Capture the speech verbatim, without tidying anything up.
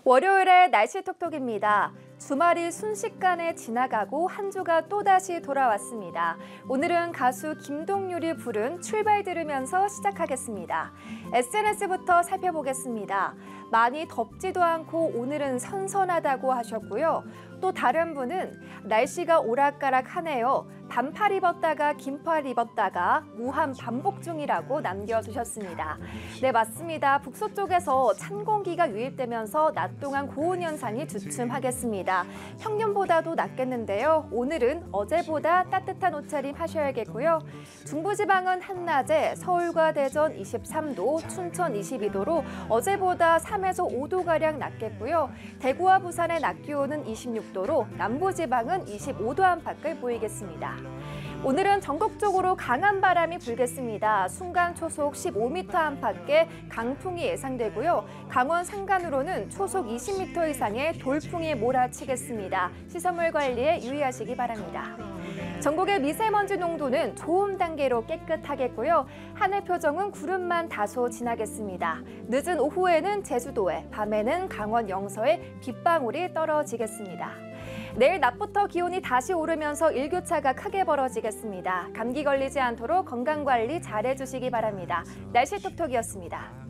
월요일에 날씨 톡톡입니다. 주말이 순식간에 지나가고 한 주가 또다시 돌아왔습니다. 오늘은 가수 김동률이 부른 출발 들으면서 시작하겠습니다. 에스엔에스부터 살펴보겠습니다. 많이 덥지도 않고 오늘은 선선하다고 하셨고요. 또 다른 분은 날씨가 오락가락하네요. 반팔 입었다가 긴팔 입었다가 무한 반복 중이라고 남겨주셨습니다. 네, 맞습니다. 북서쪽에서 찬 공기가 유입되면서 낮 동안 고온 현상이 주춤하겠습니다. 평년보다도 낮겠는데요. 오늘은 어제보다 따뜻한 옷차림 하셔야겠고요. 중부지방은 한낮에 서울과 대전 이십삼 도, 춘천 이십이 도로 어제보다 삼에서 오 도가량 낮겠고요. 대구와 부산의 낮 기온은 이십육 도로 남부지방은 이십오 도 안팎을 보이겠습니다. 오늘은 전국적으로 강한 바람이 불겠습니다. 순간 초속 십오 미터 안팎의 강풍이 예상되고요. 강원 산간으로는 초속 이십 미터 이상의 돌풍이 몰아치겠습니다. 시설물 관리에 유의하시기 바랍니다. 전국의 미세먼지 농도는 좋음 단계로 깨끗하겠고요. 하늘 표정은 구름만 다소 지나겠습니다. 늦은 오후에는 제주도에, 밤에는 강원 영서에 빗방울이 떨어지겠습니다. 내일 낮부터 기온이 다시 오르면서 일교차가 크게 벌어지겠습니다. 감기 걸리지 않도록 건강관리 잘해주시기 바랍니다. 날씨 톡톡이었습니다.